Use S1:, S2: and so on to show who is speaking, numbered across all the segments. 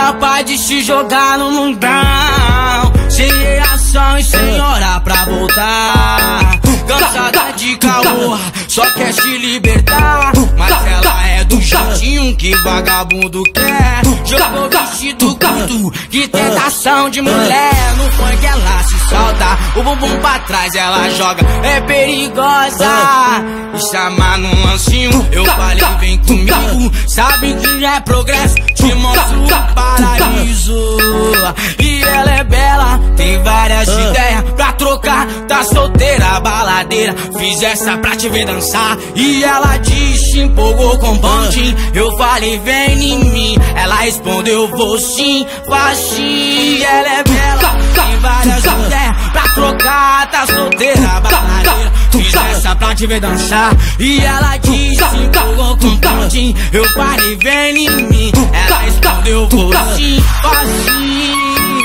S1: capaz de se jogar no mundão, sem reação e sem hora pra voltar. Cansada de caô, só quer se libertar, mas ela é do jeitinho que vagabundo quer. Jogou vestido curto, que tentação de mulher. No funk ela se solta, o bumbum pra trás ela joga, é perigosa. Me chamar num lancinho, eu falei vem comigo. Sabe que é progresso, te mostro o paraíso. E ela é bela, tem várias ideias pra trocar, tá solteira, baladeira. Fiz essa pra te ver dançar, e ela disse, empolgou com pontinho. Eu falei vem em mim, ela respondeu vou sim, faz sim. Ela é bela, tem várias ideias pra trocar, tá solteira, baladeira. Fiz essa pra te ver dançar, e ela disse, empolgou com pontinho. Eu falei vem em mim, ela respondeu vou sim, faz sim.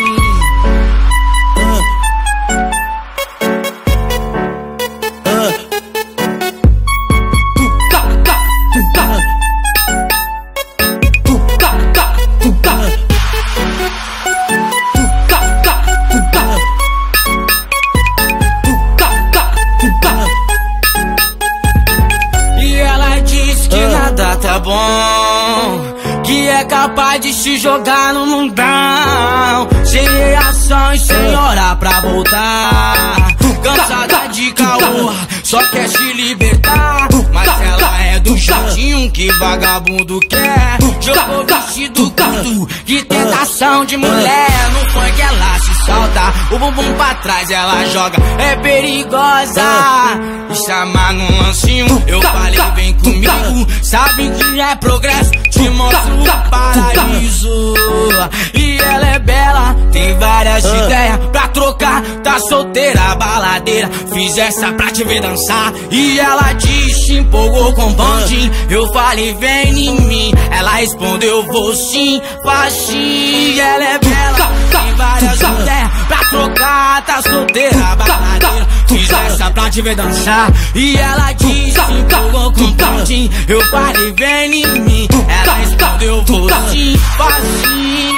S1: Tá bom, que é capaz de se jogar no mundão, sem reação e sem hora pra voltar. Cansada de caô, só quer se libertar, mas ela é do jeitinho que vagabundo quer. Jogou vestido curto, que tentação de mulher. No funk ela se solta, o bumbum pra trás ela joga, é perigosa. Me chamar num lancinho, eu falei vem comigo. Sabe que é progresso, te mostro o paraíso. E ela é bela, tem várias ideias pra trocar, tá solteira, baladeira. Fiz essa pra te ver dançar, e ela disse, empolgou com pontinho. Eu falei vem em mim, ela respondeu vou sim, faz sim. Ela é bela, tem várias ideias pra trocar, tá solteira, baladeira. Fiz essa pra te ver dançar, e ela disse, empolgou com pontinho. Eu falei vem em mim, ela respondeu vou sim, faz sim.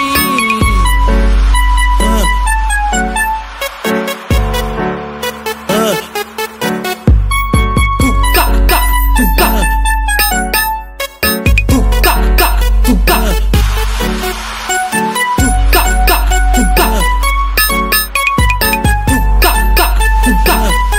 S2: Go.